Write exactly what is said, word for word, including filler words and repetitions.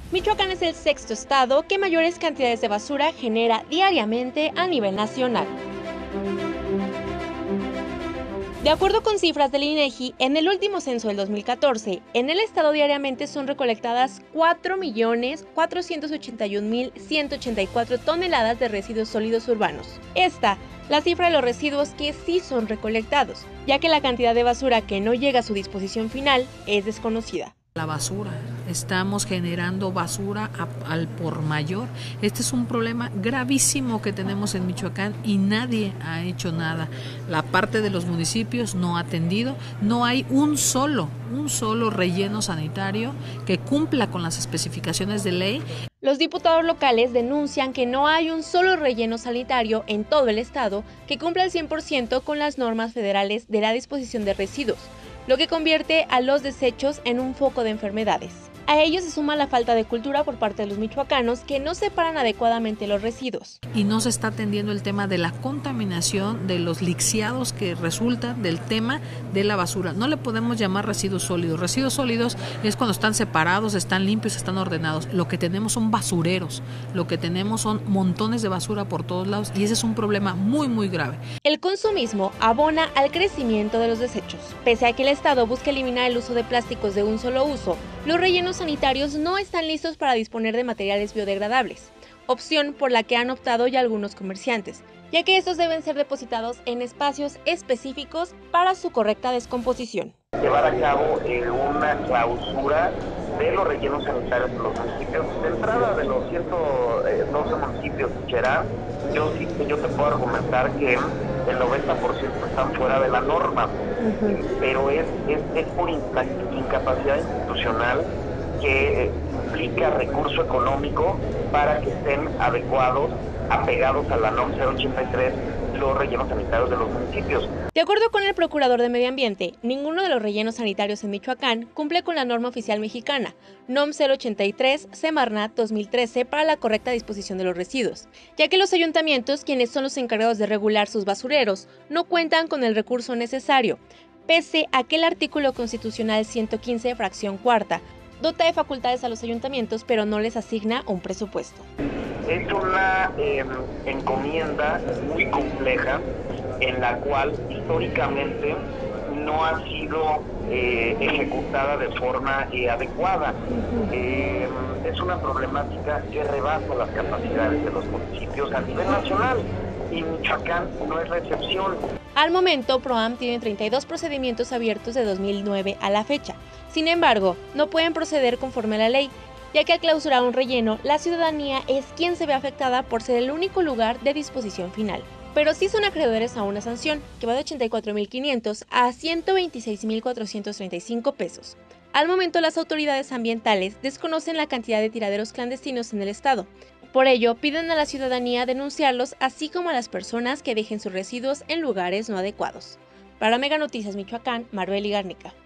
Michoacán es el sexto estado que mayores cantidades de basura genera diariamente a nivel nacional. De acuerdo con cifras del INEGI, en el último censo del dos mil catorce, en el estado diariamente son recolectadas cuatro millones cuatrocientos ochenta y un mil ciento ochenta y cuatro toneladas de residuos sólidos urbanos. Esta, la cifra de los residuos que sí son recolectados, ya que la cantidad de basura que no llega a su disposición final es desconocida. La basura, estamos generando basura a, al por mayor. Este es un problema gravísimo que tenemos en Michoacán y nadie ha hecho nada. La parte de los municipios no ha atendido, no hay un solo, un solo relleno sanitario que cumpla con las especificaciones de ley. Los diputados locales denuncian que no hay un solo relleno sanitario en todo el estado que cumpla al cien por ciento con las normas federales de la disposición de residuos, lo que convierte a los desechos en un foco de enfermedades. A ello se suma la falta de cultura por parte de los michoacanos que no separan adecuadamente los residuos. Y no se está atendiendo el tema de la contaminación, de los lixiados que resultan del tema de la basura. No le podemos llamar residuos sólidos. Residuos sólidos es cuando están separados, están limpios, están ordenados. Lo que tenemos son basureros, lo que tenemos son montones de basura por todos lados y ese es un problema muy, muy grave. El consumismo abona al crecimiento de los desechos. Pese a que el Estado busca eliminar el uso de plásticos de un solo uso, los rellenos sanitarios no están listos para disponer de materiales biodegradables, opción por la que han optado ya algunos comerciantes, ya que estos deben ser depositados en espacios específicos para su correcta descomposición. Llevar a cabo eh, una clausura de los rellenos sanitarios de los municipios. De entrada de los ciento doce municipios de Cherán, yo sí yo te puedo argumentar que el noventa por ciento están fuera de la norma, uh-huh. pero es, es, es por incapacidad institucional que implica recurso económico para que estén adecuados, apegados a la NOM cero ochenta y tres, los rellenos sanitarios de los municipios. De acuerdo con el procurador de Medio Ambiente, ninguno de los rellenos sanitarios en Michoacán cumple con la norma oficial mexicana, NOM cero ochenta y tres, Semarnat dos mil trece, para la correcta disposición de los residuos, ya que los ayuntamientos, quienes son los encargados de regular sus basureros, no cuentan con el recurso necesario, pese a que el artículo constitucional ciento quince, fracción cuarta, dota de facultades a los ayuntamientos, pero no les asigna un presupuesto. Es una eh, encomienda muy compleja en la cual históricamente no ha sido eh, ejecutada de forma eh, adecuada. Eh, es una problemática que rebasa las capacidades de los municipios a nivel nacional y Michoacán no es la excepción. Al momento, PROAM tiene treinta y dos procedimientos abiertos de dos mil nueve a la fecha. Sin embargo, no pueden proceder conforme a la ley, ya que al clausurar un relleno, la ciudadanía es quien se ve afectada por ser el único lugar de disposición final. Pero sí son acreedores a una sanción, que va de ochenta y cuatro mil quinientos a ciento veintiséis mil cuatrocientos treinta y cinco pesos. Al momento, las autoridades ambientales desconocen la cantidad de tiraderos clandestinos en el estado. Por ello, piden a la ciudadanía denunciarlos, así como a las personas que dejen sus residuos en lugares no adecuados. Para Mega Noticias Michoacán, Maribel Garnica.